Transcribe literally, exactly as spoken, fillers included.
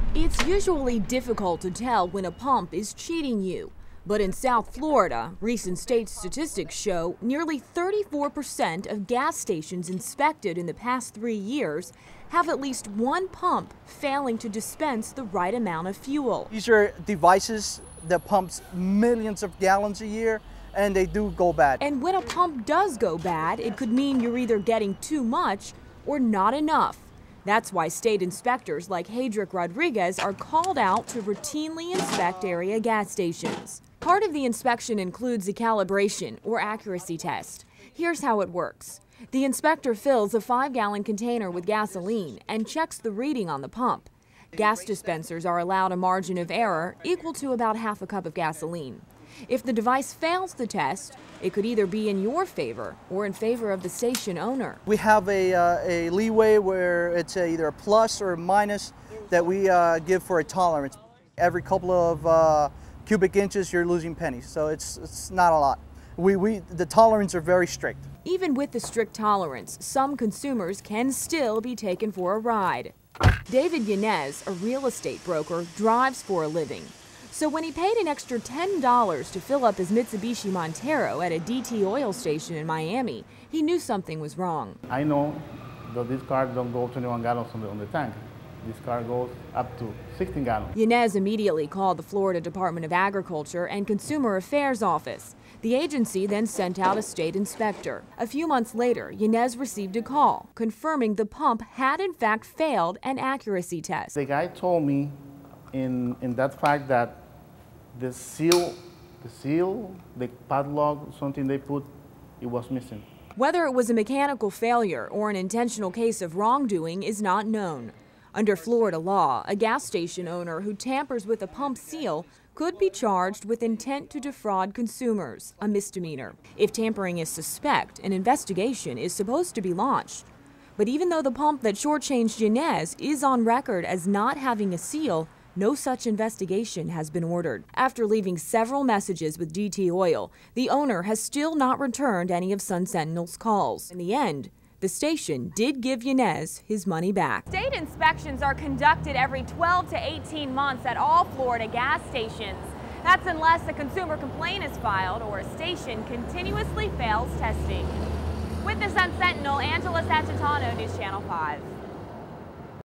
It's usually difficult to tell when a pump is cheating you. But in South Florida, recent state statistics show nearly thirty-four percent of gas stations inspected in the past three years have at least one pump failing to dispense the right amount of fuel. These are devices that pumps millions of gallons a year, and they do go bad. And when a pump does go bad, it could mean you're either getting too much or not enough. That's why state inspectors like Hedrick Rodriguez are called out to routinely inspect area gas stations. Part of the inspection includes a calibration or accuracy test. Here's how it works. The inspector fills a five-gallon container with gasoline and checks the reading on the pump. Gas dispensers are allowed a margin of error equal to about half a cup of gasoline. If the device fails the test, it could either be in your favor or in favor of the station owner. We have a, uh, a leeway where it's a, either a plus or a minus that we uh, give for a tolerance. Every couple of uh, cubic inches, you're losing pennies, so it's, it's not a lot. We, we, the tolerance are very strict. Even with the strict tolerance, some consumers can still be taken for a ride. David Yanez, a real estate broker, drives for a living. So when he paid an extra ten dollars to fill up his Mitsubishi Montero at a D T oil station in Miami, he knew something was wrong. I know that this car don't go twenty-one gallons on the, on the tank. This car goes up to sixteen gallons. Yanez immediately called the Florida Department of Agriculture and Consumer Affairs office. The agency then sent out a state inspector. A few months later, Yanez received a call confirming the pump had in fact failed an accuracy test. The guy told me in, in that fact that the seal, the seal, the padlock, something they put, it was missing. Whether it was a mechanical failure or an intentional case of wrongdoing is not known. Under Florida law, a gas station owner who tampers with a pump seal could be charged with intent to defraud consumers, a misdemeanor. If tampering is suspect, an investigation is supposed to be launched. But even though the pump that shortchanged Yanez is on record as not having a seal, no such investigation has been ordered. After leaving several messages with D T Oil, the owner has still not returned any of Sun Sentinel's calls. In the end, the station did give Yanez his money back. State inspections are conducted every twelve to eighteen months at all Florida gas stations. That's unless a consumer complaint is filed or a station continuously fails testing. With the Sun Sentinel, Angela Sacitano, News Channel five.